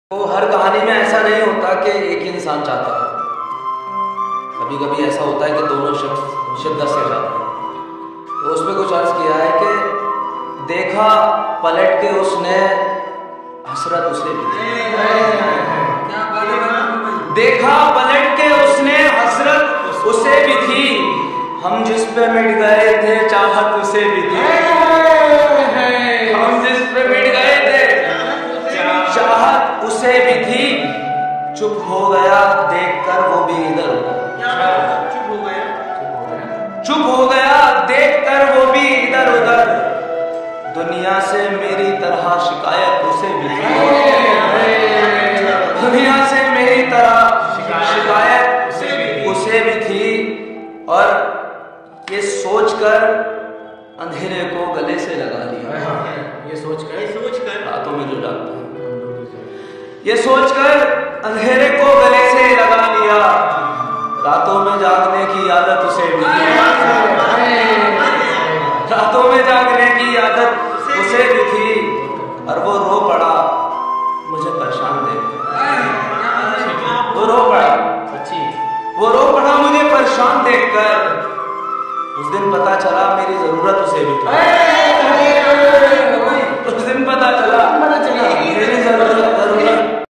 तो हर कहानी में ऐसा नहीं होता कि एक ही इंसान चाहता है। कभी कभी ऐसा होता है कि दोनों शख्स शिद्दत से चाहते हैं। तो उसमें कुछ अर्ज किया है कि देखा पलट के उसने हसरत उसे भी थी। देखा पलट के उसने हसरत उसे भी थी, हम जिस पे मिट गए थे चाहत उसे भी थी। हम जिस पे मिट गए थे चाहत उसे भी थी। चुप हो गया देखकर वो भी इधर उधर। चुप हो गया देखकर वो भी इधर उधर। दुनिया से मेरी तरह शिकायत उसे भी थी। दुनिया से मेरी तरह शिकायत उसे भी थी। और ये सोचकर अंधेरे को गले से लगा लिया। ये सोचकर रातों में जो जागता है, ये सोचकर अंधेरे को गले से लगा लिया। रातों में जागने की आदत उसे भी थी। रातों में जागने की आदत उसे भी थी। और वो रो पड़ा मुझे परेशान देखकर। वो रो पड़ा मुझे परेशान देखकर। उस दिन पता चला मेरी जरूरत उसे भी थी। उस दिन पता चला मेरी जरूरत